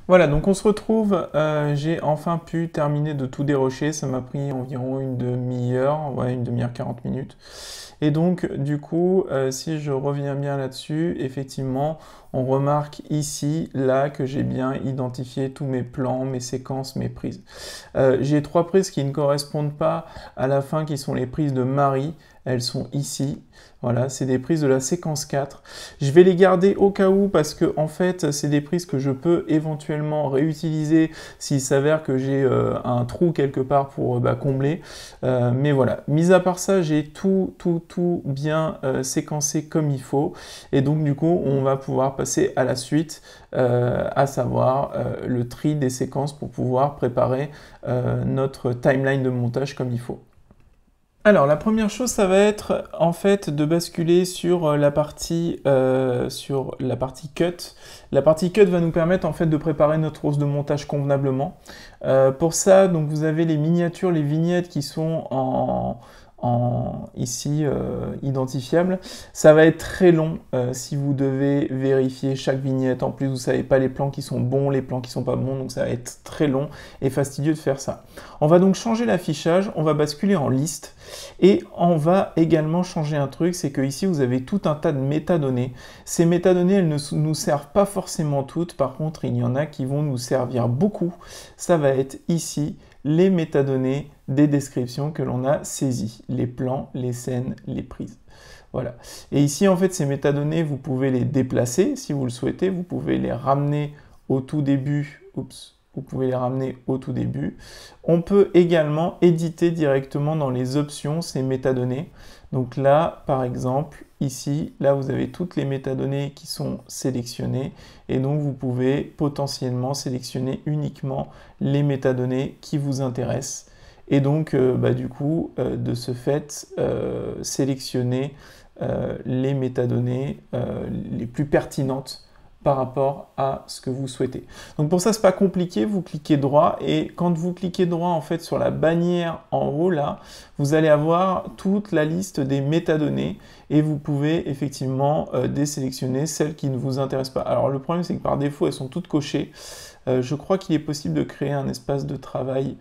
Voilà, donc on se retrouve, j'ai enfin pu terminer de tout dérocher, ça m'a pris environ une demi-heure, ouais, une demi-heure, 40 minutes. Et donc, du coup, si je reviens bien là-dessus, effectivement, on remarque ici, là, que j'ai bien identifié tous mes plans, mes séquences, mes prises. J'ai trois prises qui ne correspondent pas à la fin, qui sont les prises de Marie. Elles sont ici. Voilà, c'est des prises de la séquence 4. Je vais les garder au cas où parce que en fait, c'est des prises que je peux éventuellement réutiliser s'il s'avère que j'ai un trou quelque part pour combler. Mais voilà, mis à part ça, j'ai tout bien séquencé comme il faut. Et donc du coup, on va pouvoir passer à la suite, à savoir le tri des séquences pour pouvoir préparer notre timeline de montage comme il faut. Alors, la première chose, ça va être en fait de basculer sur la partie cut. La partie cut va nous permettre en fait de préparer notre hausse de montage convenablement. Pour ça, donc vous avez les miniatures, les vignettes qui sont ici identifiables. Ça va être très long si vous devez vérifier chaque vignette. En plus, vous savez pas les plans qui sont bons, les plans qui sont pas bons, donc ça va être très long et fastidieux de faire ça. On va donc changer l'affichage, on va basculer en liste. Et on va également changer un truc, c'est que ici vous avez tout un tas de métadonnées. Ces métadonnées, elles ne nous servent pas forcément toutes, par contre il y en a qui vont nous servir beaucoup. Ça va être ici les métadonnées des descriptions que l'on a saisies, les plans, les scènes, les prises. Voilà. Et ici en fait ces métadonnées, vous pouvez les déplacer si vous le souhaitez, vous pouvez les ramener au tout début. Oups. Vous pouvez les ramener au tout début. On peut également éditer directement dans les options ces métadonnées. Donc là, par exemple, ici, là, vous avez toutes les métadonnées qui sont sélectionnées. Et donc, vous pouvez potentiellement sélectionner uniquement les métadonnées qui vous intéressent. Et donc, du coup, de ce fait, sélectionner les métadonnées les plus pertinentes par rapport à ce que vous souhaitez. Donc pour ça, c'est pas compliqué, vous cliquez droit et quand vous cliquez droit en fait sur la bannière en haut là, vous allez avoir toute la liste des métadonnées et vous pouvez effectivement désélectionner celles qui ne vous intéressent pas. Alors le problème c'est que par défaut, elles sont toutes cochées. Je crois qu'il est possible de créer un espace de travail,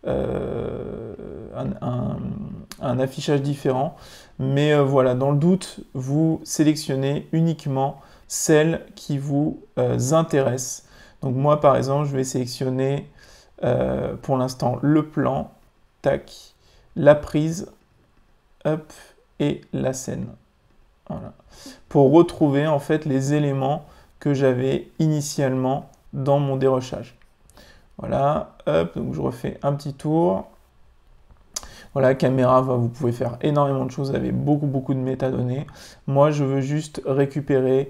un affichage différent. Mais voilà, dans le doute, vous sélectionnez uniquement celles qui vous intéressent. Donc moi, par exemple, je vais sélectionner pour l'instant le plan, tac, la prise, hop, et la scène. Voilà. Pour retrouver en fait les éléments que j'avais initialement dans mon dérochage. Voilà, hop, donc je refais un petit tour. Voilà, caméra, vous pouvez faire énormément de choses, vous avez beaucoup de métadonnées. Moi, je veux juste récupérer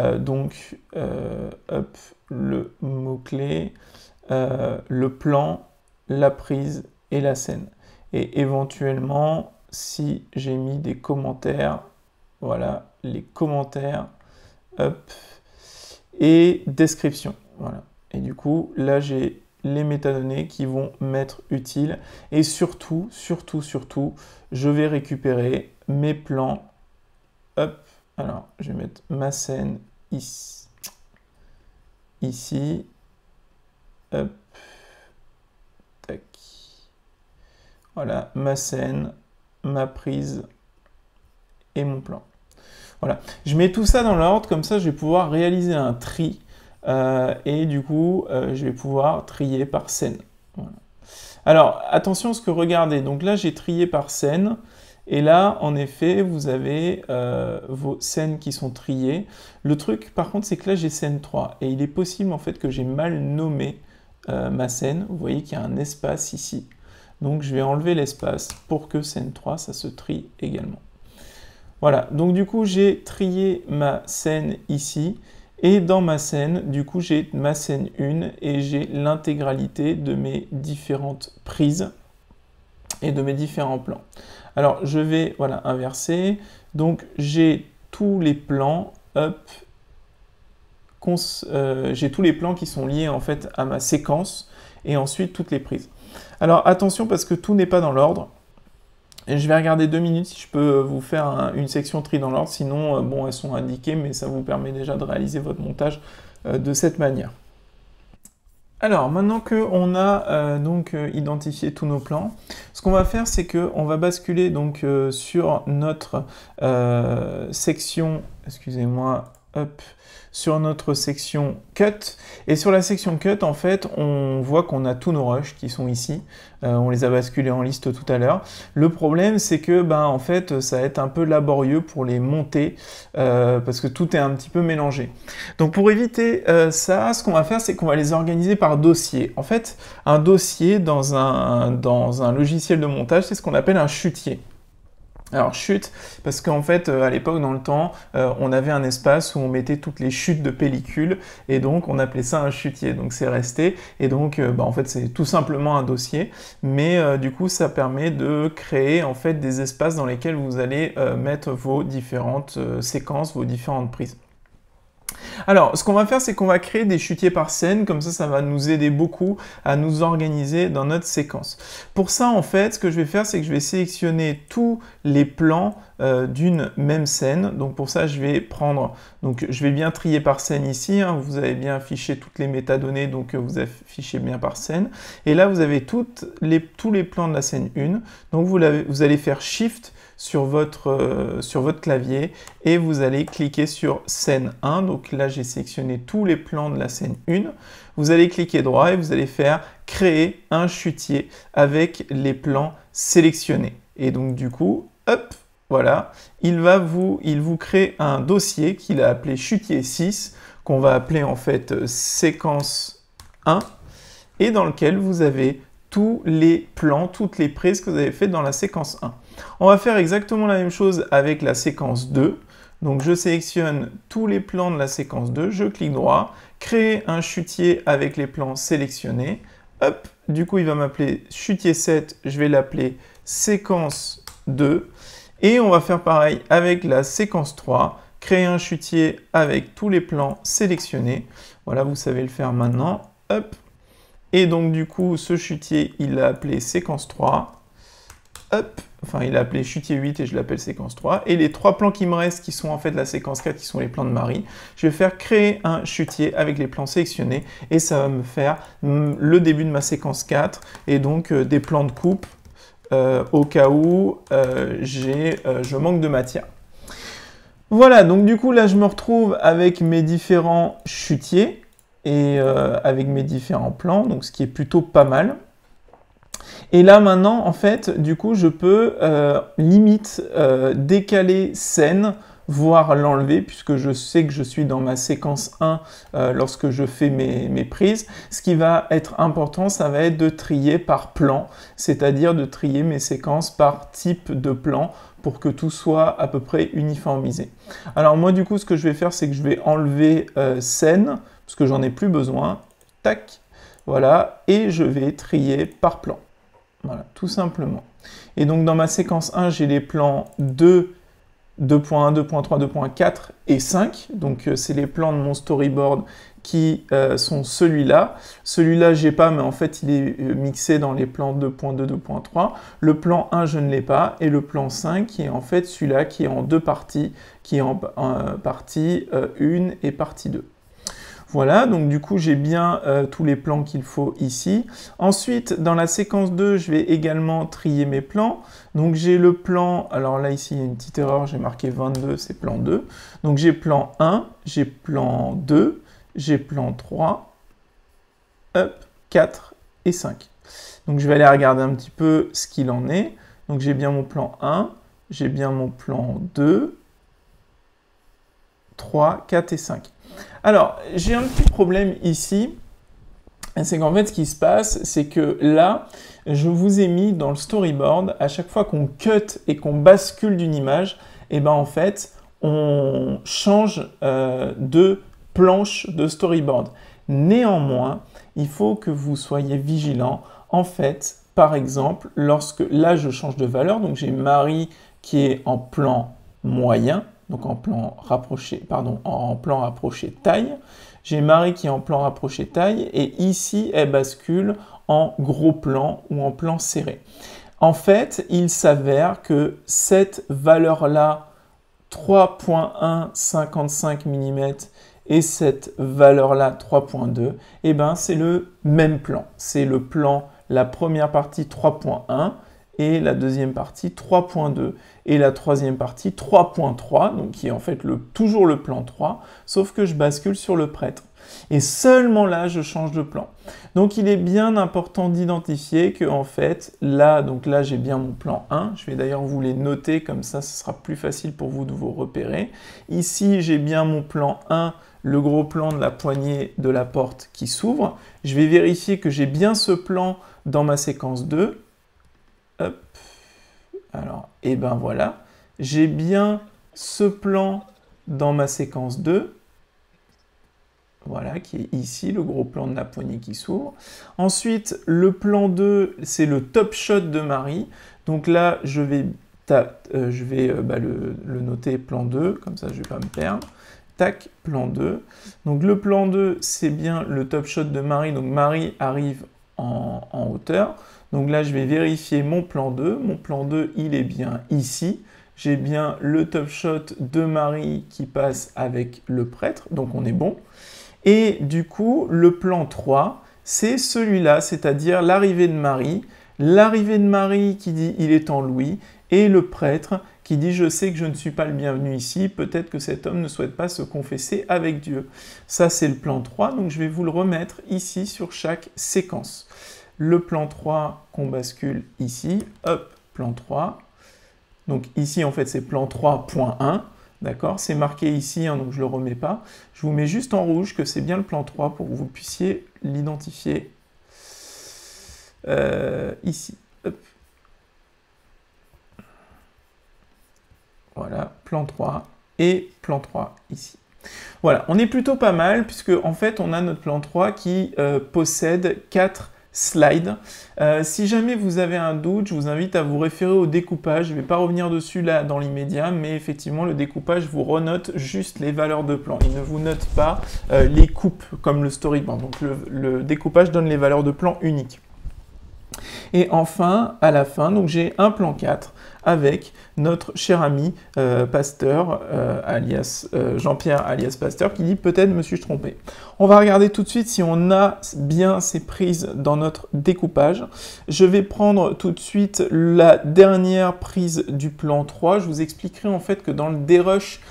hop, le mot-clé, le plan, la prise et la scène. Et éventuellement, si j'ai mis des commentaires, voilà, les commentaires, hop, et description. Voilà. Et du coup, là, j'ai les métadonnées qui vont m'être utiles. Et surtout, je vais récupérer mes plans. Hop, alors je vais mettre ma scène ici. Hop, tac. Voilà, ma scène, ma prise et mon plan. Voilà, je mets tout ça dans l'ordre, comme ça je vais pouvoir réaliser un tri. Et du coup, je vais pouvoir trier par scène. Voilà. Alors, attention à ce que regardez. Donc là, j'ai trié par scène. Et là, en effet, vous avez vos scènes qui sont triées. Le truc, par contre, c'est que là, j'ai scène 3. Et il est possible, en fait, que j'ai mal nommé ma scène. Vous voyez qu'il y a un espace ici. Donc, je vais enlever l'espace pour que scène 3, ça se trie également. Voilà. Donc, du coup, j'ai trié ma scène ici. Et dans ma scène, du coup, j'ai ma scène 1 et j'ai l'intégralité de mes différentes prises et de mes différents plans. Alors, je vais voilà, inverser. Donc, j'ai tous les plans, hop, j'ai tous les plans qui sont liés en fait à ma séquence et ensuite toutes les prises. Alors, attention parce que tout n'est pas dans l'ordre. Et je vais regarder 2 minutes si je peux vous faire une section tri dans l'ordre, sinon, bon, elles sont indiquées, mais ça vous permet déjà de réaliser votre montage de cette manière. Alors, maintenant qu'on a identifié tous nos plans, ce qu'on va faire, c'est qu'on va basculer donc sur notre section, excusez-moi, hop, sur notre section cut. Et sur la section cut, en fait, on voit qu'on a tous nos rushs qui sont ici. On les a basculés en liste tout à l'heure. Le problème, c'est que, en fait, ça va être un peu laborieux pour les monter parce que tout est un petit peu mélangé. Donc, pour éviter ça, ce qu'on va faire, c'est qu'on va les organiser par dossier. En fait, un dossier dans un logiciel de montage, c'est ce qu'on appelle un chutier. Alors chute, parce qu'en fait, à l'époque, dans le temps, on avait un espace où on mettait toutes les chutes de pellicule, et donc on appelait ça un chutier. Donc c'est resté, et donc en fait c'est tout simplement un dossier, mais du coup ça permet de créer en fait des espaces dans lesquels vous allez mettre vos différentes séquences, vos différentes prises. Alors, ce qu'on va faire, c'est qu'on va créer des chutiers par scène, comme ça va nous aider beaucoup à nous organiser dans notre séquence. Pour ça, en fait, ce que je vais faire, c'est que je vais sélectionner tous les plans d'une même scène. Donc pour ça, je vais bien trier par scène ici, hein. Vous avez bien affiché toutes les métadonnées, donc vous affichez bien par scène. Et là, vous avez tous les plans de la scène 1. Donc vous allez faire Shift sur votre clavier et vous allez cliquer sur scène 1. Donc là, j'ai sélectionné tous les plans de la scène 1. Vous allez cliquer droit et vous allez faire créer un chutier avec les plans sélectionnés. Et donc du coup, hop, voilà, il vous crée un dossier qu'il a appelé chutier 6, qu'on va appeler en fait séquence 1, et dans lequel vous avez tous les plans, toutes les prises que vous avez faites dans la séquence 1. On va faire exactement la même chose avec la séquence 2. Donc je sélectionne tous les plans de la séquence 2, je clique droit, créer un chutier avec les plans sélectionnés. Hop, du coup il va m'appeler chutier 7, je vais l'appeler séquence 2. Et on va faire pareil avec la séquence 3, créer un chutier avec tous les plans sélectionnés. Voilà, vous savez le faire maintenant. Hop. Et donc du coup, ce chutier, il l'a appelé séquence 3. Hop. Enfin, il l'a appelé chutier 8 et je l'appelle séquence 3. Et les 3 plans qui me restent, qui sont en fait la séquence 4, qui sont les plans de Marie, je vais faire créer un chutier avec les plans sélectionnés. Et ça va me faire le début de ma séquence 4 et donc des plans de coupe. Au cas où je manque de matière. Voilà, donc du coup là je me retrouve avec mes différents chutiers et avec mes différents plans, donc ce qui est plutôt pas mal. Et là maintenant, en fait, du coup, je peux limite décaler scène, voire l'enlever, puisque je sais que je suis dans ma séquence 1 lorsque je fais mes prises. Ce qui va être important, ça va être de trier par plan, c'est-à-dire de trier mes séquences par type de plan pour que tout soit à peu près uniformisé. Alors moi, du coup, ce que je vais faire, c'est que je vais enlever scène, parce que j'en ai plus besoin. Tac, voilà, et je vais trier par plan. Voilà, tout simplement. Et donc dans ma séquence 1, j'ai les plans 2, 2.1, 2.3, 2.4 et 5. Donc c'est les plans de mon storyboard qui sont celui-là. Celui-là, j'ai pas, mais en fait, il est mixé dans les plans 2.2, 2.3. Le plan 1, je ne l'ai pas. Et le plan 5, qui est en fait celui-là, qui est en deux parties, qui est en partie 1 et partie 2. Voilà, donc du coup, j'ai bien tous les plans qu'il faut ici. Ensuite, dans la séquence 2, je vais également trier mes plans. Donc j'ai le plan, alors là, ici, il y a une petite erreur, j'ai marqué 22, c'est plan 2. Donc j'ai plan 1, j'ai plan 2, j'ai plan 3, hop, 4 et 5. Donc je vais aller regarder un petit peu ce qu'il en est. Donc j'ai bien mon plan 1, j'ai bien mon plan 2, 3, 4 et 5. Alors, j'ai un petit problème ici, c'est qu'en fait, ce qui se passe, c'est que là, je vous ai mis dans le storyboard, à chaque fois qu'on cut et qu'on bascule d'une image, et ben en fait, on change de planche de storyboard. Néanmoins, il faut que vous soyez vigilant. En fait, par exemple, lorsque là, je change de valeur, donc j'ai Marie qui est en plan moyen, donc en plan rapproché, en plan rapproché taille. J'ai Marie qui est en plan rapproché taille, et ici, elle bascule en gros plan ou en plan serré. En fait, il s'avère que cette valeur-là, 3.155 mm et cette valeur-là, 3.2, eh ben, c'est le même plan. C'est le plan, la première partie 3.1 et la deuxième partie 3.2 et la troisième partie 3.3, donc qui est en fait toujours le plan 3, sauf que je bascule sur le prêtre. Et seulement là, je change de plan. Donc il est bien important d'identifier que en fait, là, donc là j'ai bien mon plan 1. Je vais d'ailleurs vous les noter, comme ça, ce sera plus facile pour vous de vous repérer. Ici, j'ai bien mon plan 1, le gros plan de la poignée de la porte qui s'ouvre. Je vais vérifier que j'ai bien ce plan dans ma séquence 2. Hop. Alors, et ben voilà. J'ai bien ce plan dans ma séquence 2. Voilà, qui est ici, le gros plan de la poignée qui s'ouvre. Ensuite, le plan 2, c'est le top shot de Marie. Donc là, je vais le noter plan 2, comme ça je ne vais pas me perdre. Tac, plan 2. Donc le plan 2, c'est bien le top shot de Marie. Donc Marie arrive en hauteur. Donc là, je vais vérifier mon plan 2. Mon plan 2, il est bien ici. J'ai bien le top shot de Marie qui passe avec le prêtre. Donc on est bon. Et du coup, le plan 3, c'est celui-là, c'est-à-dire l'arrivée de Marie. L'arrivée de Marie qui dit « il est en Louis » et le prêtre qui dit « je sais que je ne suis pas le bienvenu ici, peut-être que cet homme ne souhaite pas se confesser avec Dieu ». Ça, c'est le plan 3, donc je vais vous le remettre ici sur chaque séquence. Le plan 3 qu'on bascule ici, hop, plan 3. Donc ici, en fait, c'est plan 3.1. D'accord? C'est marqué ici, hein, donc je ne le remets pas. Je vous mets juste en rouge que c'est bien le plan 3 pour que vous puissiez l'identifier ici. Hop. Voilà, plan 3 et plan 3 ici. Voilà, on est plutôt pas mal puisque en fait on a notre plan 3 qui possède 4 slides. Si jamais vous avez un doute, je vous invite à vous référer au découpage. Je ne vais pas revenir dessus là dans l'immédiat, mais effectivement le découpage vous renote juste les valeurs de plan. Il ne vous note pas les coupes comme le storyboard. Donc le découpage donne les valeurs de plan uniques. Et enfin, à la fin, donc j'ai un plan 4 avec notre cher ami Pasteur, alias Jean-Pierre, alias Pasteur, qui dit « peut-être me suis-je trompé ». On va regarder tout de suite si on a bien ces prises dans notre découpage. Je vais prendre tout de suite la dernière prise du plan 3. Je vous expliquerai en fait que dans le dérush,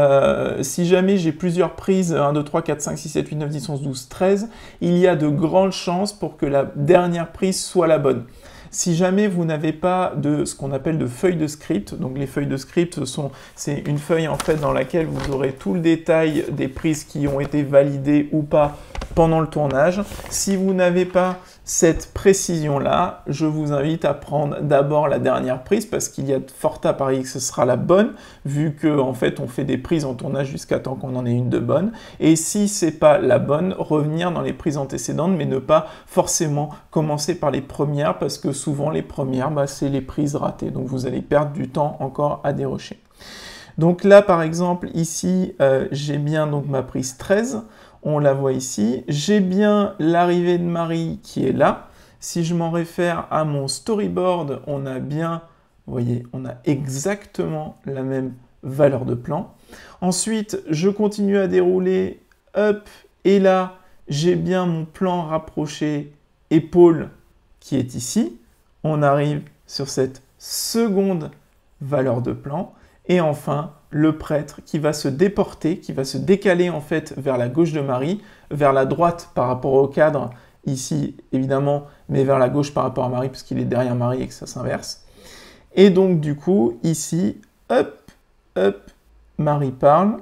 si jamais j'ai plusieurs prises, 1, 2, 3, 4, 5, 6, 7, 8, 9, 10, 11, 12, 13, il y a de grandes chances pour que la dernière prise soit la bonne. Si jamais vous n'avez pas de ce qu'on appelle de feuilles de script, donc les feuilles de script c'est une feuille en fait dans laquelle vous aurez tout le détail des prises qui ont été validées ou pas pendant le tournage. Si vous n'avez pas cette précision-là, je vous invite à prendre d'abord la dernière prise parce qu'il y a de fortes à parier que ce sera la bonne, vu que en fait on fait des prises en tournage jusqu'à temps qu'on en ait une de bonne. Et si c'est pas la bonne, revenir dans les prises antécédentes, mais ne pas forcément commencer par les premières parce que souvent les premières, c'est les prises ratées. Donc vous allez perdre du temps encore à dérocher. Donc là par exemple ici j'ai bien donc ma prise 13. On la voit ici. J'ai bien l'arrivée de Marie qui est là. Si je m'en réfère à mon storyboard, on a bien, vous voyez, on a exactement la même valeur de plan. Ensuite, je continue à dérouler, hop, et là, j'ai bien mon plan rapproché épaule qui est ici. On arrive sur cette seconde valeur de plan. Et enfin, le prêtre qui va se déporter, qui va se décaler en fait vers la gauche de Marie, vers la droite par rapport au cadre, ici évidemment, mais vers la gauche par rapport à Marie, parce qu'il est derrière Marie et que ça s'inverse. Et donc du coup, ici, hop, hop, Marie parle,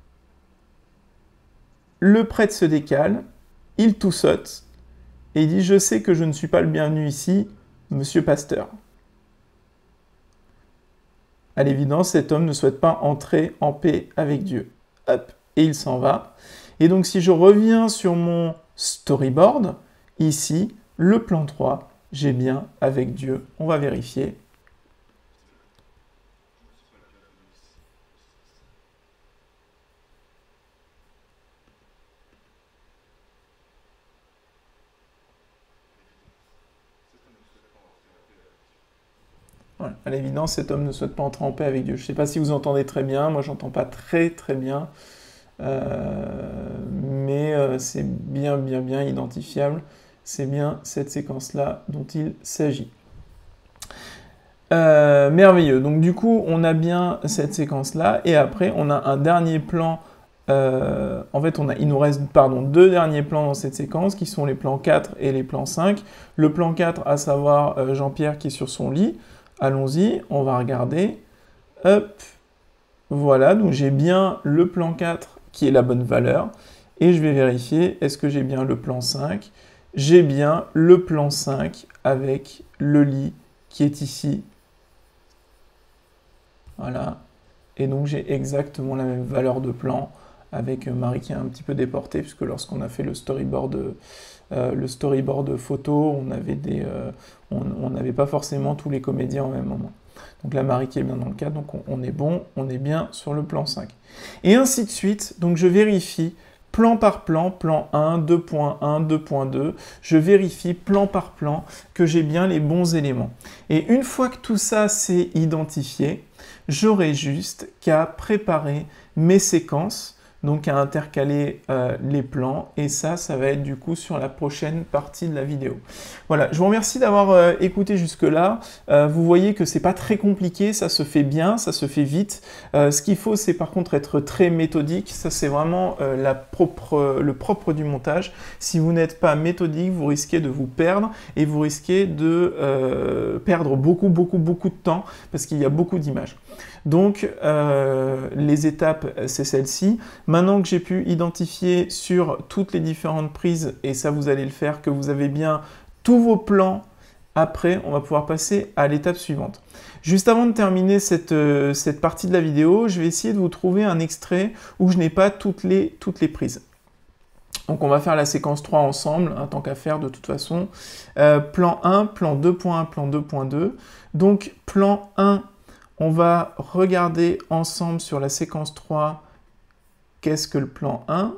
le prêtre se décale, il tout saute, et il dit « Je sais que je ne suis pas le bienvenu ici, monsieur Pasteur ». À l'évidence, cet homme ne souhaite pas entrer en paix avec Dieu. Hop, et il s'en va. Et donc, si je reviens sur mon storyboard, ici, le plan 3, j'ai bien avec Dieu. On va vérifier. Voilà. À l'évidence, cet homme ne souhaite pas entrer en paix avec Dieu. Je ne sais pas si vous entendez très bien. Moi, j'entends pas très très bien. mais c'est bien identifiable. C'est bien cette séquence-là dont il s'agit. Merveilleux. Donc du coup, on a bien cette séquence-là, et après, on a un dernier plan. En fait, il nous reste deux derniers plans dans cette séquence, qui sont les plans 4 et les plans 5. Le plan 4, à savoir Jean-Pierre qui est sur son lit. Allons-y, on va regarder. Hop, voilà, donc j'ai bien le plan 4 qui est la bonne valeur, et je vais vérifier, est-ce que j'ai bien le plan 5? J'ai bien le plan 5 avec le lit qui est ici. Voilà, et donc j'ai exactement la même valeur de plan, avec Marie qui est un petit peu déportée, puisque lorsqu'on a fait le storyboard photo, on n'avait pas forcément tous les comédiens au même moment. Donc là, Marie qui est bien dans le cadre, donc on est bon, on est bien sur le plan 5. Et ainsi de suite, donc je vérifie plan par plan, plan 1, 2.1, 2.2, je vérifie plan par plan que j'ai bien les bons éléments. Et une fois que tout ça c'est identifié, j'aurai juste qu'à préparer mes séquences, donc à intercaler les plans, et ça va être du coup sur la prochaine partie de la vidéo. Voilà, je vous remercie d'avoir écouté jusque-là. Vous voyez que c'est pas très compliqué, ça se fait bien, ça se fait vite. Ce qu'il faut, c'est par contre être très méthodique, ça c'est vraiment le propre du montage. Si vous n'êtes pas méthodique, vous risquez de vous perdre, et vous risquez de perdre beaucoup de temps, parce qu'il y a beaucoup d'images. Donc, les étapes, c'est celle-ci. Maintenant que j'ai pu identifier sur toutes les différentes prises, et ça vous allez le faire, que vous avez bien tous vos plans, après, on va pouvoir passer à l'étape suivante. Juste avant de terminer cette partie de la vidéo, je vais essayer de vous trouver un extrait où je n'ai pas toutes les prises. Donc on va faire la séquence 3 ensemble, hein, tant qu'à faire de toute façon. Plan 1, plan 2.1, plan 2.2. Donc plan 1, on va regarder ensemble sur la séquence 3, qu'est-ce que le plan 1.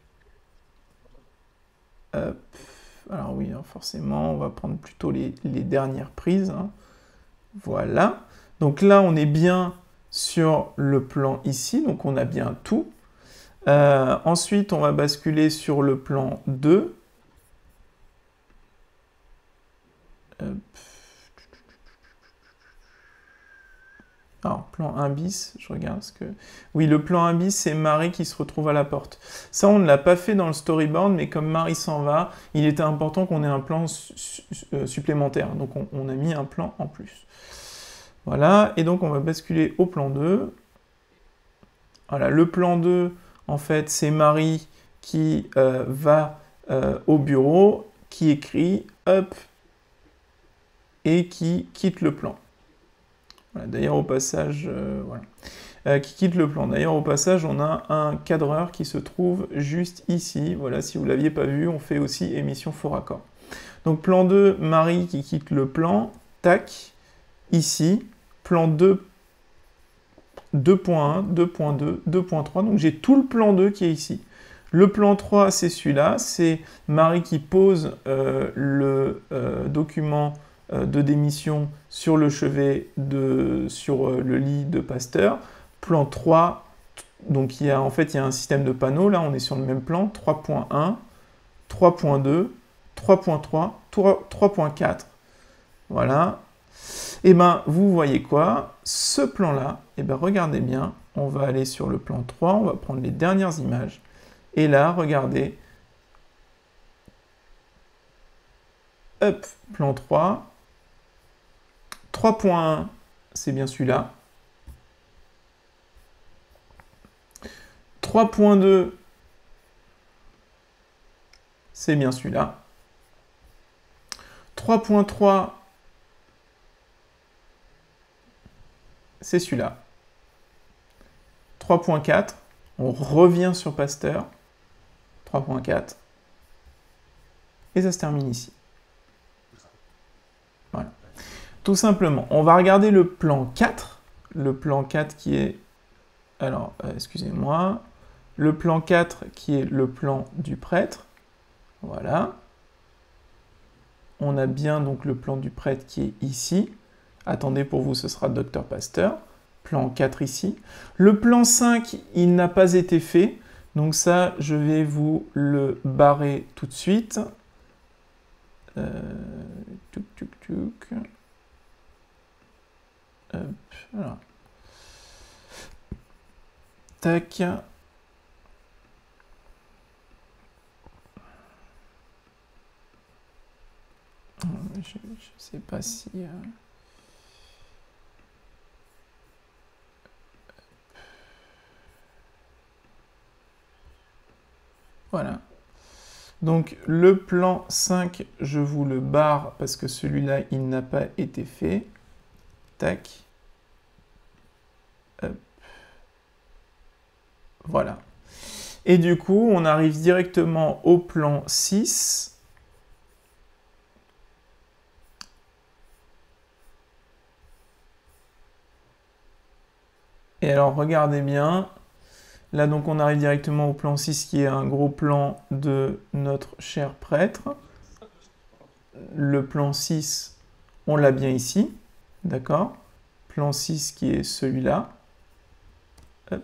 Hop. Alors oui, hein, forcément, on va prendre plutôt les dernières prises. Hein. Voilà. Donc là, on est bien sur le plan ici, donc on a bien tout. Ensuite, on va basculer sur le plan 2. Hop. Alors, plan 1 bis, je regarde ce que... Oui, le plan 1 bis, c'est Marie qui se retrouve à la porte. Ça, on ne l'a pas fait dans le storyboard, mais comme Marie s'en va, il était important qu'on ait un plan supplémentaire. Donc, on a mis un plan en plus. Voilà, et donc on va basculer au plan 2. Voilà, le plan 2, en fait, c'est Marie qui va au bureau, qui écrit, hop, et qui quitte le plan. Voilà, d'ailleurs, au passage, qui quitte le plan. D'ailleurs, au passage, on a un cadreur qui se trouve juste ici. Voilà, si vous ne l'aviez pas vu, on fait aussi émission faux raccord. Donc, plan 2, Marie qui quitte le plan. Tac, ici. Plan 2, 2.1, 2.2, 2.3. Donc, j'ai tout le plan 2 qui est ici. Le plan 3, c'est celui-là. C'est Marie qui pose le document de démission sur le chevet, sur le lit de Pasteur. Plan 3, donc en fait il y a un système de panneaux, là on est sur le même plan, 3.1, 3.2, 3.3, 3.4, voilà. Et bien vous voyez quoi, ce plan-là, et bien regardez bien, on va aller sur le plan 3, on va prendre les dernières images, et là, regardez, hop, plan 3, 3.1, c'est bien celui-là. 3.2, c'est bien celui-là. 3.3, c'est celui-là. 3.4, on revient sur Pasteur. 3.4. Et ça se termine ici. Voilà. Tout simplement, on va regarder le plan 4. Le plan 4 qui est... Alors, excusez-moi. Le plan 4 qui est le plan du prêtre. Voilà. On a bien donc le plan du prêtre qui est ici. Attendez, pour vous, ce sera Dr Pasteur. Plan 4 ici. Le plan 5, il n'a pas été fait. Donc ça, je vais vous le barrer tout de suite. Tuc, tuc, tuc. Hop, voilà. Tac. Je sais pas si... Voilà. Donc le plan 5, je vous le barre parce que celui-là, il n'a pas été fait. Tac. Hop. Voilà. Et du coup, on arrive directement au plan 6. Et alors, regardez bien. Là, donc, on arrive directement au plan 6, qui est un gros plan de notre cher prêtre. Le plan 6, on l'a bien ici. D'accord? Plan 6 qui est celui-là. Hop.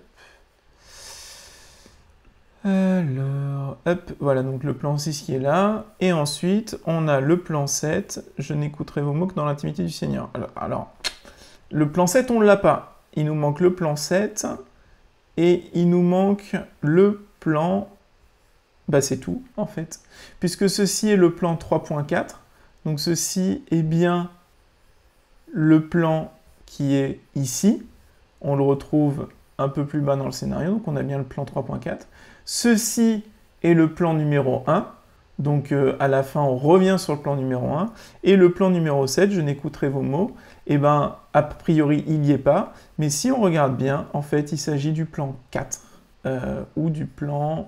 Alors, hop, voilà, donc le plan 6 qui est là. Et ensuite, on a le plan 7. Je n'écouterai vos mots que dans l'intimité du Seigneur. Alors, le plan 7, on ne l'a pas. Il nous manque le plan 7. Et il nous manque le plan... Bah, c'est tout, en fait. Puisque ceci est le plan 3.4. Donc, ceci est bien le plan qui est ici. On le retrouve un peu plus bas dans le scénario. Donc, on a bien le plan 3.4. Ceci est le plan numéro 1. Donc, à la fin, on revient sur le plan numéro 1. Et le plan numéro 7, je n'écouterai vos mots. Eh bien, a priori, il n'y est pas. Mais si on regarde bien, en fait, il s'agit du plan 4. Ou du plan...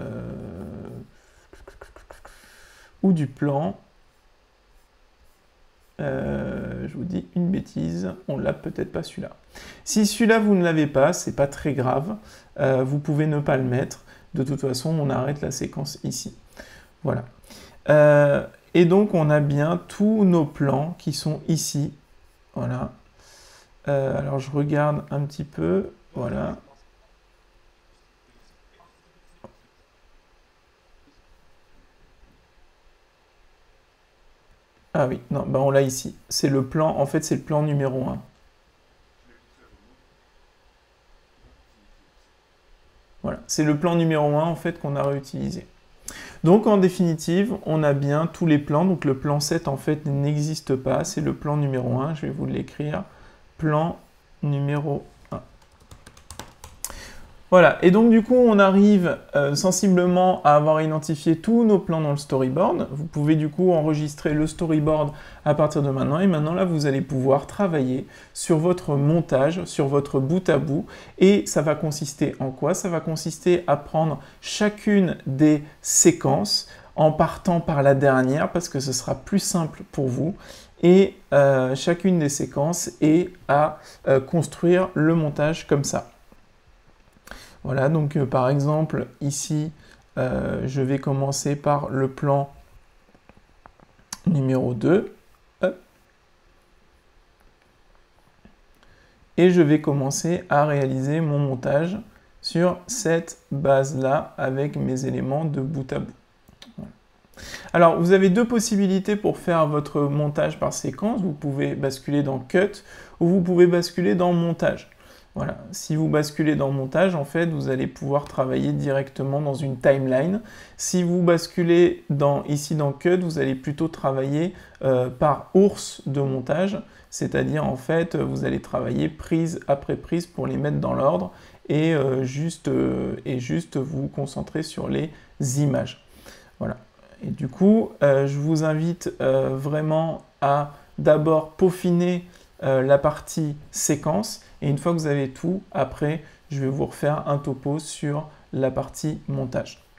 je vous dis une bêtise, on l'a peut-être pas celui-là. Si celui-là, vous ne l'avez pas, c'est pas très grave. Vous pouvez ne pas le mettre. De toute façon, on arrête la séquence ici. Voilà. Et donc, on a bien tous nos plans qui sont ici. Voilà. Alors, je regarde un petit peu. Voilà. Ah oui, non, bah on l'a ici. C'est le plan, en fait, c'est le plan numéro 1. Voilà, c'est le plan numéro 1, en fait, qu'on a réutilisé. Donc, en définitive, on a bien tous les plans. Donc, le plan 7, en fait, n'existe pas. C'est le plan numéro 1. Je vais vous l'écrire. Plan numéro 1. Voilà, et donc du coup, on arrive sensiblement à avoir identifié tous nos plans dans le storyboard. Vous pouvez du coup enregistrer le storyboard à partir de maintenant. Et maintenant, là, vous allez pouvoir travailler sur votre montage, sur votre bout à bout. Et ça va consister en quoi? Ça va consister à prendre chacune des séquences en partant par la dernière, parce que ce sera plus simple pour vous. Et chacune des séquences et à construire le montage comme ça. Voilà, donc par exemple, ici, je vais commencer par le plan numéro 2. Hop. Et je vais commencer à réaliser mon montage sur cette base-là avec mes éléments de bout à bout. Voilà. Alors, vous avez deux possibilités pour faire votre montage par séquence. Vous pouvez basculer dans Cut ou vous pouvez basculer dans Montage. Voilà. Si vous basculez dans montage, en fait, vous allez pouvoir travailler directement dans une timeline. Si vous basculez ici dans Cut, vous allez plutôt travailler par ours de montage, c'est-à-dire en fait, vous allez travailler prise après prise pour les mettre dans l'ordre et juste vous concentrer sur les images. Voilà. Et du coup, je vous invite vraiment à d'abord peaufiner la partie séquence. Et une fois que vous avez tout, après, je vais vous refaire un topo sur la partie montage.